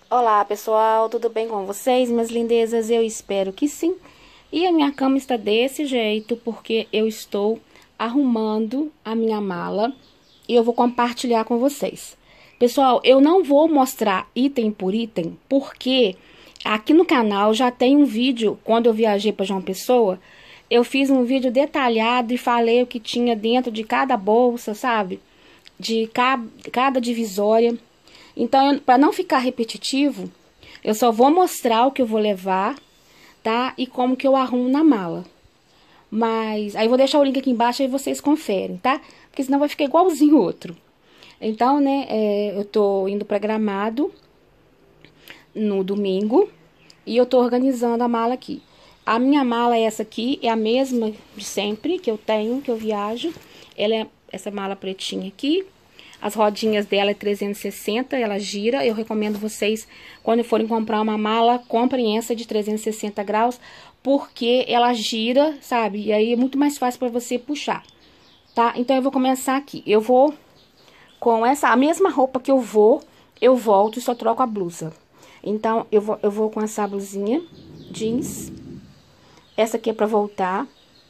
Olá pessoal, tudo bem com vocês, minhas lindezas? Eu espero que sim. E a minha cama está desse jeito porque eu estou arrumando a minha mala e eu vou compartilhar com vocês. Pessoal, eu não vou mostrar item por item porque aqui no canal já tem um vídeo. Quando eu viajei para João Pessoa, eu fiz um vídeo detalhado e falei o que tinha dentro de cada bolsa, sabe? De cada divisória. Então, para não ficar repetitivo, eu só vou mostrar o que eu vou levar, tá? E como que eu arrumo na mala. Mas, aí eu vou deixar o link aqui embaixo e vocês conferem, tá? Porque senão vai ficar igualzinho o outro. Então, né, eu tô indo pra Gramado no domingo e eu tô organizando a mala aqui. A minha mala é essa aqui, é a mesma de sempre que eu tenho, que eu viajo. Ela é essa mala pretinha aqui. As rodinhas dela é 360, ela gira. Eu recomendo vocês, quando forem comprar uma mala, comprem essa de 360 graus, porque ela gira, sabe? E aí é muito mais fácil para você puxar, tá? Então, eu vou começar aqui. Eu vou com a mesma roupa que eu volto e só troco a blusa. Então, eu vou com essa blusinha jeans. Essa aqui é pra voltar.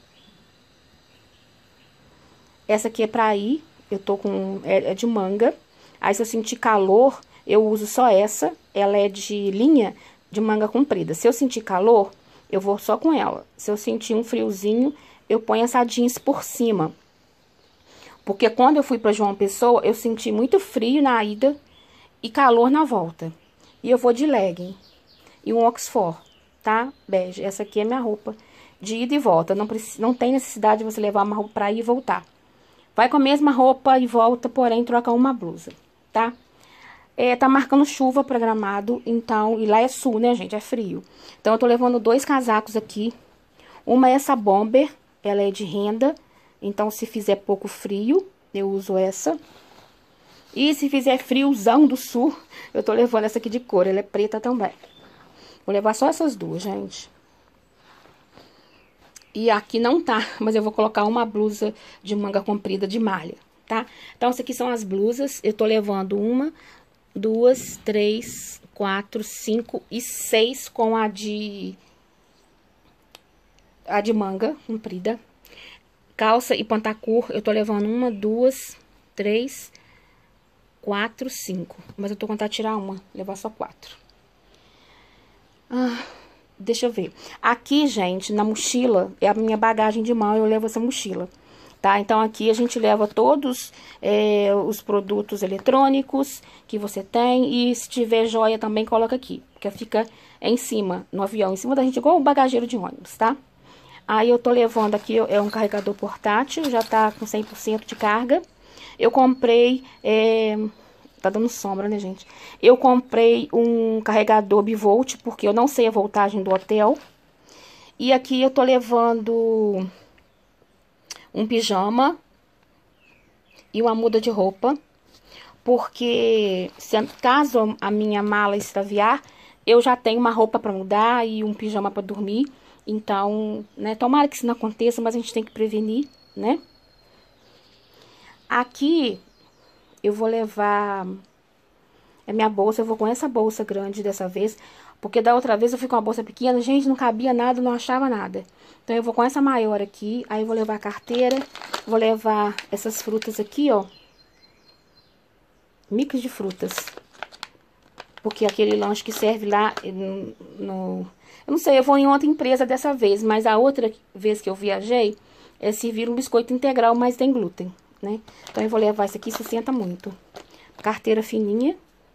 Essa aqui é pra ir. Eu tô com... É de manga. Aí, se eu sentir calor, eu uso só essa. Ela é de linha de manga comprida. Se eu sentir calor, eu vou só com ela. Se eu sentir um friozinho, eu ponho essa jeans por cima. Porque quando eu fui pra João Pessoa, eu senti muito frio na ida e calor na volta. E eu vou de legging e um Oxford, tá? Bege. Essa aqui é minha roupa de ida e volta. Não tem necessidade de você levar uma roupa pra ir e voltar. Vai com a mesma roupa e volta, porém troca uma blusa, tá? Tá marcando chuva pra Gramado, então... E lá é sul, né, gente? É frio. Então, eu tô levando 2 casacos aqui. Uma é essa bomber, ela é de renda. Então, se fizer pouco frio, eu uso essa. E se fizer friozão do sul, eu tô levando essa aqui de cor. Ela é preta também. Vou levar só essas duas, gente. E aqui não tá, mas eu vou colocar uma blusa de manga comprida de malha, tá? Então, essas aqui são as blusas. Eu tô levando 1, 2, 3, 4, 5 e 6 com a de manga comprida. Calça e pantacur, eu tô levando 1, 2, 3, 4, 5. Mas eu tô contando tirar uma, levar só 4. Deixa eu ver. Aqui, gente, na mochila, é a minha bagagem de mão, eu levo essa mochila, tá? Então, aqui a gente leva todos os produtos eletrônicos que você tem. E se tiver joia também, coloca aqui, porque fica em cima, no avião, em cima da gente, igual um bagageiro de ônibus, tá? Aí, eu tô levando aqui, é um carregador portátil, já tá com 100% de carga. Eu comprei... Tá dando sombra, né, gente? Eu comprei um carregador bivolt, porque eu não sei a voltagem do hotel. E aqui eu tô levando um pijama e uma muda de roupa. Porque caso a minha mala extraviar, eu já tenho uma roupa pra mudar e um pijama pra dormir. Então, né, tomara que isso não aconteça, mas a gente tem que prevenir, né? Aqui... eu vou levar a minha bolsa, eu vou com essa bolsa grande dessa vez, porque da outra vez eu fui com uma bolsa pequena, gente, não cabia nada, não achava nada. Então, eu vou com essa maior aqui, aí eu vou levar a carteira, vou levar essas frutas aqui, ó, mix de frutas, porque aquele lanche que serve lá, eu não sei, eu vou em outra empresa dessa vez, mas a outra vez que eu viajei, serviram um biscoito integral, mas tem glúten, né? Então, eu vou levar isso aqui, sustenta muito. Carteira fininha.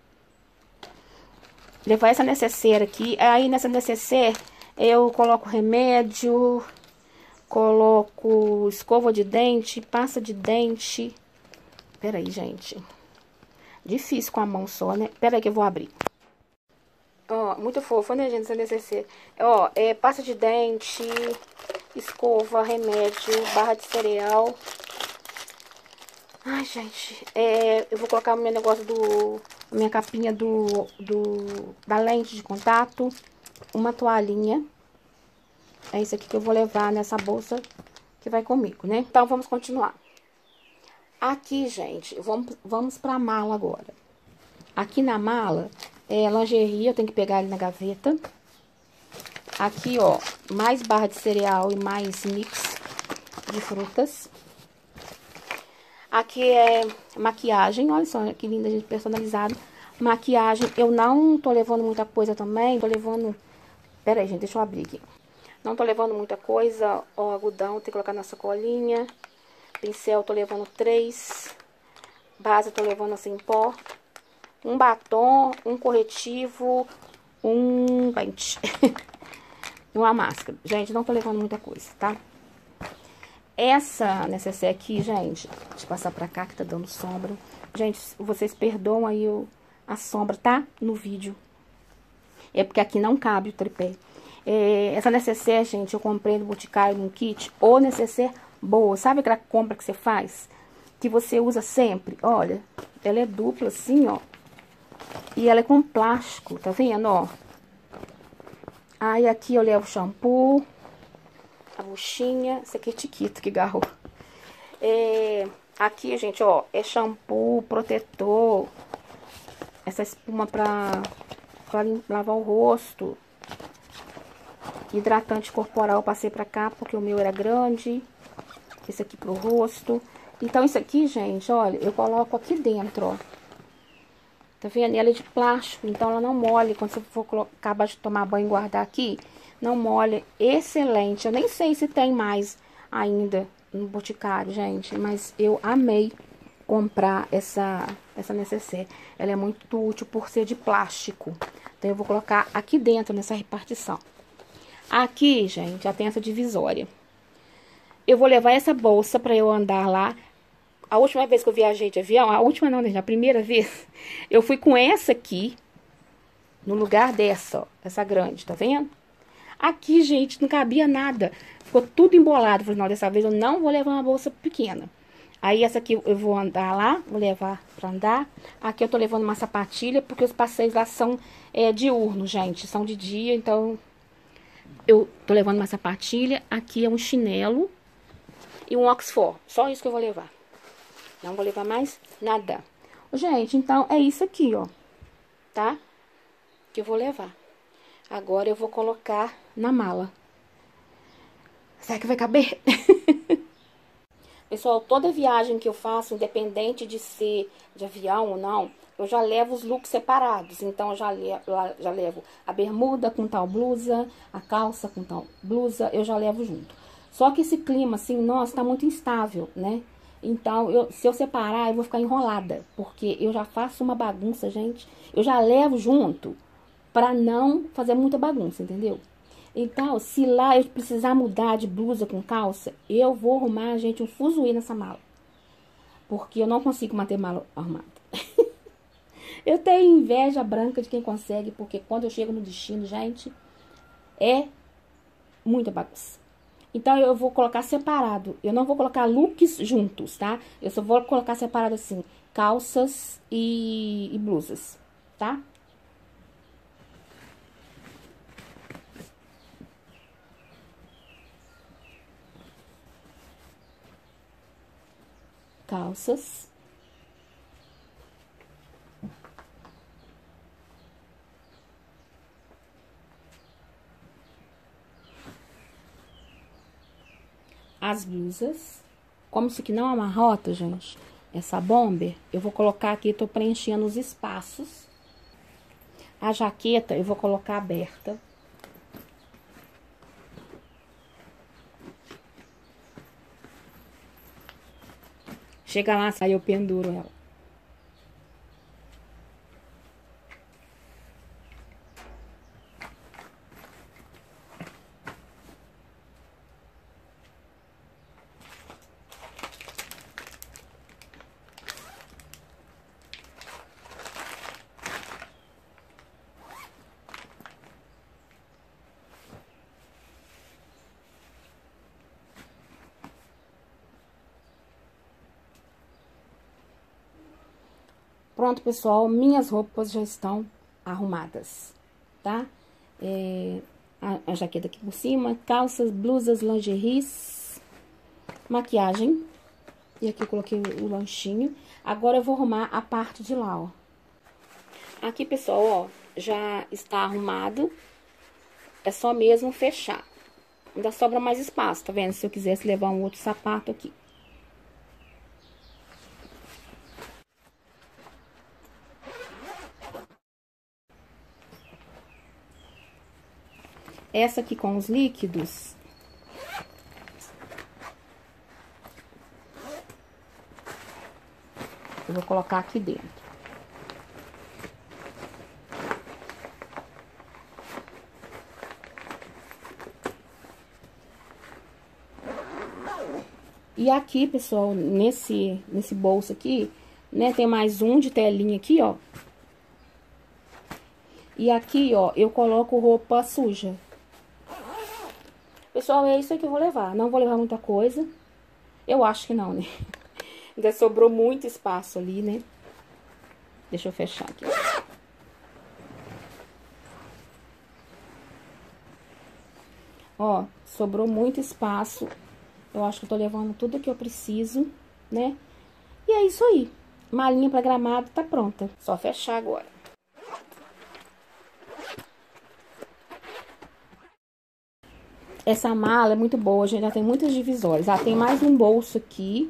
Levar essa necessaire aqui. Aí, nessa necessaire, eu coloco remédio, coloco escova de dente, pasta de dente. Peraí, gente. Difícil com a mão só, né? Peraí que eu vou abrir. Ó, muito fofa, né, gente, essa necessaire. Ó, pasta de dente, escova, remédio, barra de cereal... Ai, gente, eu vou colocar o meu negócio a minha capinha da lente de contato, uma toalhinha. É isso aqui que eu vou levar nessa bolsa que vai comigo, né? Então, vamos continuar. Aqui, gente, vamos pra mala agora. Aqui na mala, lingerie, eu tenho que pegar ele na gaveta. Aqui, ó, mais barra de cereal e mais mix de frutas. Aqui é maquiagem, olha só que linda, gente, personalizado. Maquiagem, eu não tô levando muita coisa também, tô levando... Pera aí, gente, deixa eu abrir aqui. Não tô levando muita coisa, ó, algodão, tem que colocar na sacolinha. Pincel, tô levando 3. Base, tô levando assim em pó. Um batom, um corretivo, um pente. E uma máscara. Gente, não tô levando muita coisa, tá? Essa necessaire aqui, gente, deixa eu passar pra cá que tá dando sombra. Gente, vocês perdoam aí a sombra, tá? No vídeo. É porque aqui não cabe o tripé. Essa necessaire, gente, eu comprei no Boticário, num kit. Ou necessaire boa. Sabe aquela compra que você faz? Que você usa sempre? Olha, ela é dupla assim, ó. E ela é com plástico, tá vendo, ó? Aí aqui eu levo shampoo, a buchinha, esse aqui é tiquito que garrou. Aqui, gente, ó, é shampoo, protetor, essa espuma pra lavar o rosto, hidratante corporal eu passei pra cá porque o meu era grande, esse aqui pro rosto. Então, isso aqui, gente, olha, eu coloco aqui dentro, ó. Tá vendo? Ela é de plástico, então ela não molha. Quando você for acabar de tomar banho e guardar aqui, não molha. Excelente. Eu nem sei se tem mais ainda no Boticário, gente. Mas eu amei comprar essa necessaire. Ela é muito útil por ser de plástico. Então, eu vou colocar aqui dentro, nessa repartição. Aqui, gente, já tem essa divisória. Eu vou levar essa bolsa pra eu andar lá. A última vez que eu viajei de avião, a última não, né? A primeira vez, eu fui com essa aqui, no lugar dessa, ó, essa grande, tá vendo? Aqui, gente, não cabia nada, ficou tudo embolado. Falei, não, dessa vez eu não vou levar uma bolsa pequena. Aí essa aqui eu vou andar lá, vou levar pra andar. Aqui eu tô levando uma sapatilha, porque os passeios lá são diurnos, gente, são de dia, então eu tô levando uma sapatilha. Aqui é um chinelo e um Oxford, só isso que eu vou levar. Não vou levar mais nada. Gente, então é isso aqui, ó. Tá? Que eu vou levar. Agora eu vou colocar na mala. Será que vai caber? Pessoal, toda viagem que eu faço, independente de ser de avião ou não, eu já levo os looks separados. Então, eu já levo a bermuda com tal blusa, a calça com tal blusa, eu já levo junto. Só que esse clima, assim, nossa, tá muito instável, né? Então, se eu separar, eu vou ficar enrolada, porque eu já faço uma bagunça, gente. Eu já levo junto pra não fazer muita bagunça, entendeu? Então, se lá eu precisar mudar de blusa com calça, eu vou arrumar, gente, um fuzuê nessa mala. Porque eu não consigo manter mala arrumada. Eu tenho inveja branca de quem consegue, porque quando eu chego no destino, gente, é muita bagunça. Então, eu vou colocar separado. Eu não vou colocar looks juntos, tá? Eu só vou colocar separado assim, calças e blusas, tá? Calças. As blusas. Como isso aqui não é uma rota, gente, essa bomber, eu vou colocar aqui, tô preenchendo os espaços. A jaqueta eu vou colocar aberta. Chega lá, aí eu penduro ela. Pronto, pessoal, minhas roupas já estão arrumadas, tá? A jaqueta aqui por cima, calças, blusas, lingeries, maquiagem. E aqui eu coloquei o lanchinho. Agora eu vou arrumar a parte de lá, ó. Aqui, pessoal, ó, já está arrumado. É só mesmo fechar. Ainda sobra mais espaço, tá vendo? Se eu quisesse levar um outro sapato aqui. Essa aqui com os líquidos. Eu vou colocar aqui dentro. E aqui, pessoal, nesse bolso aqui, né, tem mais um de telinha aqui, ó. E aqui, ó, eu coloco roupa suja. Pessoal, é isso aí que eu vou levar. Não vou levar muita coisa. Eu acho que não, né? Ainda sobrou muito espaço ali, né? Deixa eu fechar aqui. Ó, sobrou muito espaço. Eu acho que eu tô levando tudo que eu preciso, né? E é isso aí. Malinha pra Gramado tá pronta. Só fechar agora. Essa mala é muito boa, gente. Ela tem muitas divisórias. Ela tem mais um bolso aqui.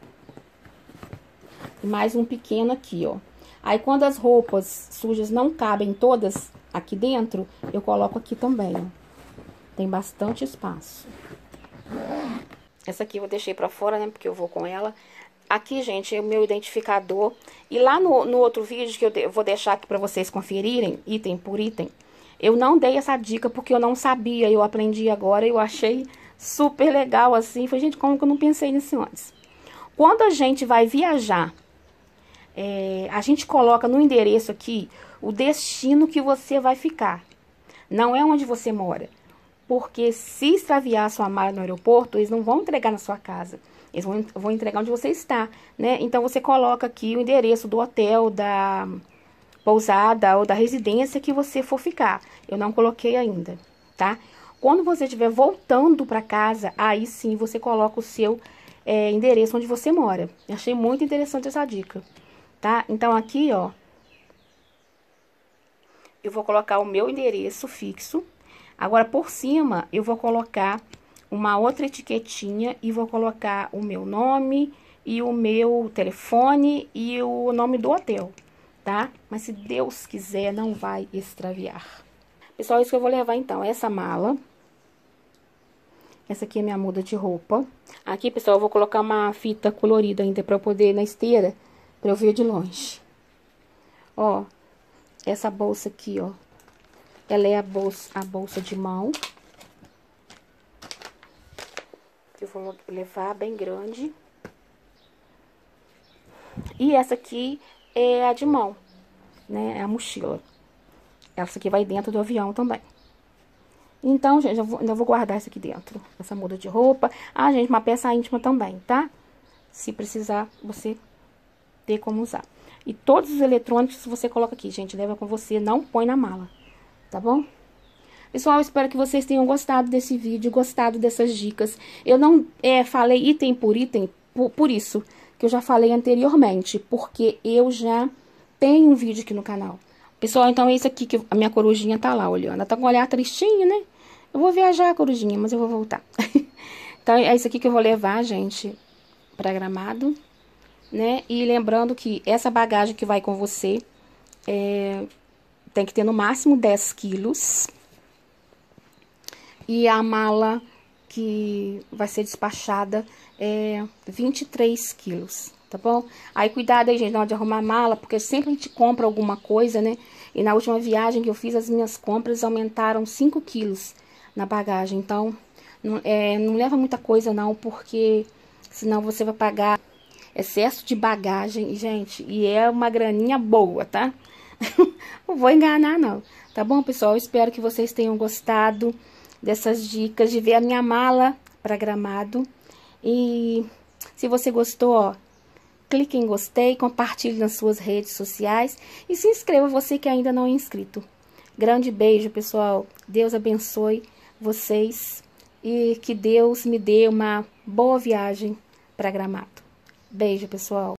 E mais um pequeno aqui, ó. Aí, quando as roupas sujas não cabem todas aqui dentro, eu coloco aqui também, ó. Tem bastante espaço. Essa aqui eu deixei pra fora, né? Porque eu vou com ela. Aqui, gente, é o meu identificador. E lá no outro vídeo que eu vou deixar aqui pra vocês conferirem, item por item, eu não dei essa dica porque eu não sabia. Eu aprendi agora e eu achei super legal, assim. Falei, gente, como que eu não pensei nisso antes? Quando a gente vai viajar, a gente coloca no endereço aqui o destino que você vai ficar. Não é onde você mora. Porque se extraviar a sua mala no aeroporto, eles não vão entregar na sua casa. Eles vão entregar onde você está, né? Então, você coloca aqui o endereço do hotel, da pousada ou da residência que você for ficar. Eu não coloquei ainda, tá? Quando você estiver voltando para casa, aí sim você coloca o seu endereço onde você mora. Eu achei muito interessante essa dica, tá? Então, aqui, ó, eu vou colocar o meu endereço fixo. Agora, por cima, eu vou colocar uma outra etiquetinha e vou colocar o meu nome e o meu telefone e o nome do hotel, tá? Mas se Deus quiser, não vai extraviar. Pessoal, isso que eu vou levar, então, essa mala. Essa aqui é minha muda de roupa. Aqui, pessoal, eu vou colocar uma fita colorida ainda pra eu poder ir na esteira, pra eu ver de longe. Ó, essa bolsa aqui, ó. Ela é a bolsa de mão. Eu vou levar bem grande. E essa aqui é a de mão, né? É a mochila. Essa aqui vai dentro do avião também. Então, gente, ainda vou guardar isso aqui dentro. Essa muda de roupa. Ah, gente, uma peça íntima também, tá? Se precisar, você ter como usar. E todos os eletrônicos você coloca aqui, gente. Leva com você, não põe na mala. Tá bom? Pessoal, espero que vocês tenham gostado desse vídeo, gostado dessas dicas. Eu não falei item por item, por isso, que eu já falei anteriormente, porque eu já tenho um vídeo aqui no canal. Pessoal, então é isso aqui que a minha corujinha tá lá olhando. Ela tá com o olhar tristinho, né? Eu vou viajar, corujinha, mas eu vou voltar. Então, é isso aqui que eu vou levar, gente, pra Gramado, né? E lembrando que essa bagagem que vai com você tem que ter no máximo 10 quilos. E a mala que vai ser despachada é 23 quilos, tá bom? Aí, cuidado aí, gente, na hora de arrumar a mala, porque sempre a gente compra alguma coisa, né? E na última viagem que eu fiz, as minhas compras aumentaram 5 quilos na bagagem. Então, não leva muita coisa, não, porque senão você vai pagar excesso de bagagem, gente. E é uma graninha boa, tá? Não vou enganar, não. Tá bom, pessoal? Eu espero que vocês tenham gostado dessas dicas, de ver a minha mala para Gramado. E se você gostou, ó, clique em gostei, compartilhe nas suas redes sociais e se inscreva, você que ainda não é inscrito. Grande beijo, pessoal. Deus abençoe vocês e que Deus me dê uma boa viagem para Gramado. Beijo, pessoal.